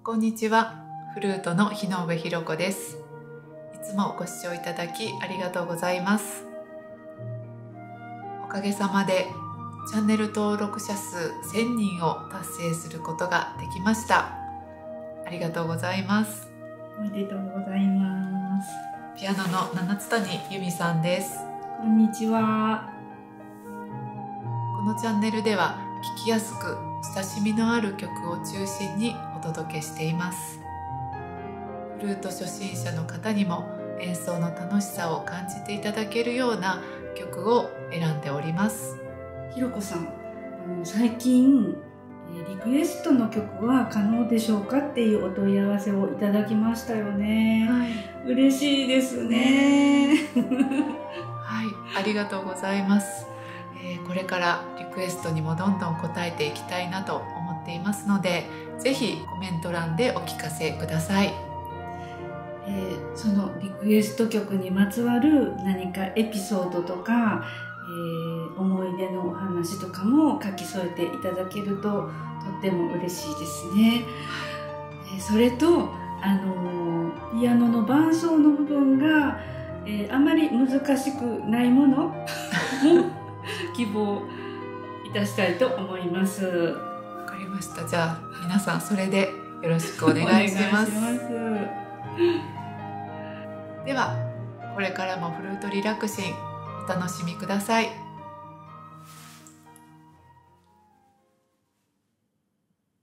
こんにちは。フルートの日上ひろ子です。いつもご視聴いただきありがとうございます。おかげさまでチャンネル登録者数1000人を達成することができました。ありがとうございます。 おめでとうございます。 ピアノの七津谷由美さんです。 こんにちは。 このチャンネルでは聴きやすく親しみのある曲を中心にお届けしています。フルート初心者の方にも演奏の楽しさを感じていただけるような曲を選んでおります。 ひろこさん、最近リクエストの曲は可能でしょうかっていうお問い合わせをいただきましたよね。 はい、 嬉しいですね。 はい、ありがとうございます。これからリクエストにもどんどん答えていきたいなと思っていますので、ぜひコメント欄でお聞かせください。 そのリクエスト曲にまつわる何かエピソードとか、思い出のお話とかも書き添えていただけるととっても嬉しいですね。それとピアノの伴奏の部分が、あまり難しくないものも希望いたしたいと思います。 わかりました。じゃあ皆さんそれでよろしくお願いします。ではこれからもフルートリラクシンお楽しみください。